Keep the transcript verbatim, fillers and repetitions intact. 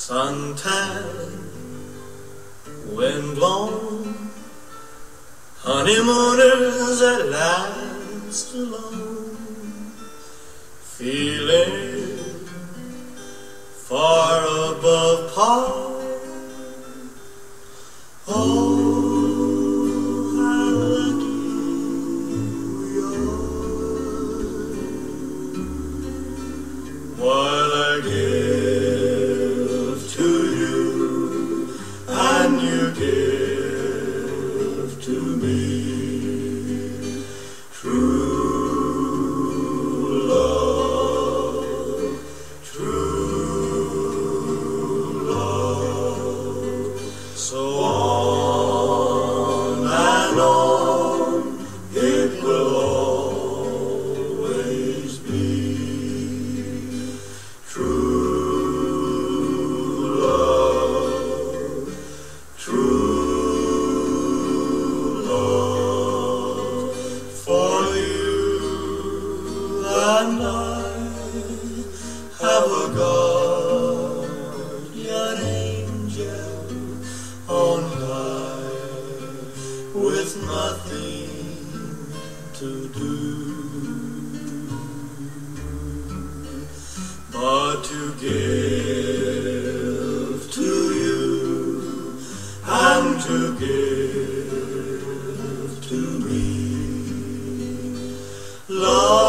Suntan, wind-blown, honeymooners at last alone, feeling far above par. Oh, how lucky we are. What a gift to you, and you give to me. True love, true love. So on and on it will always be. True love, true love. For you and I have a guardian angel on high, with nothing to do but to give to you and to give to me. Love